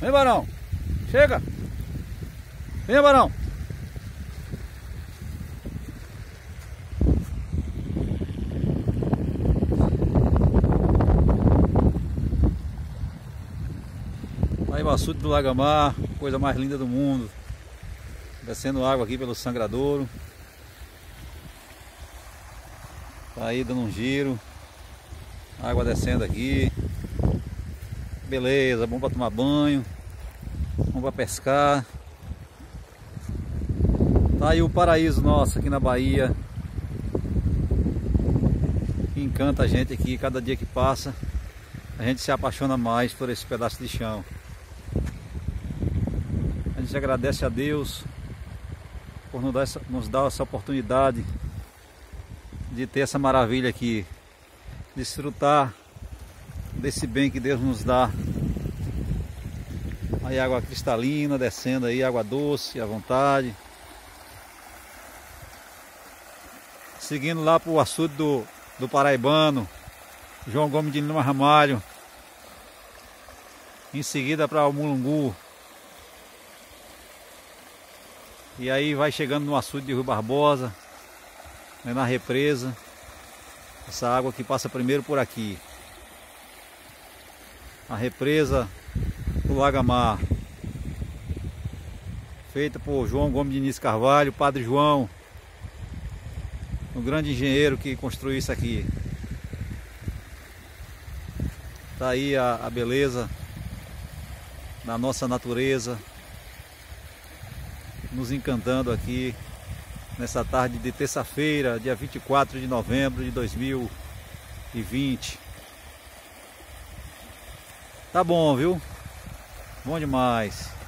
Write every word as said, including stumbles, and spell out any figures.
Vem, Barão. Chega. Vem, Barão. Aí o açude do Lagamar, coisa mais linda do mundo. Descendo água aqui pelo sangradouro. Tá aí dando um giro. Água descendo aqui. Beleza, bom para tomar banho. Bom para pescar. Tá aí o paraíso nosso aqui na Bahia. Que encanta a gente aqui, cada dia que passa. A gente se apaixona mais por esse pedaço de chão. A gente agradece a Deus por nos dar essa, nos dar essa oportunidade de ter essa maravilha aqui, desfrutar desse bem que Deus nos dá. Aí água cristalina descendo aí, água doce à vontade. Seguindo lá para o açude do, do Paraibano, João Gomes de Lima Ramalho. Em seguida para o Mulungu. E aí vai chegando no açude de Rui Barbosa, né, na represa. Essa água que passa primeiro por aqui. A represa do Lagamar, feita por João Gomes Diniz Carvalho, Padre João, o grande engenheiro que construiu isso aqui. Tá aí a, a beleza da nossa natureza, nos encantando aqui nessa tarde de terça-feira, dia vinte e quatro de novembro de dois mil e vinte. Tá bom, viu? Bom demais.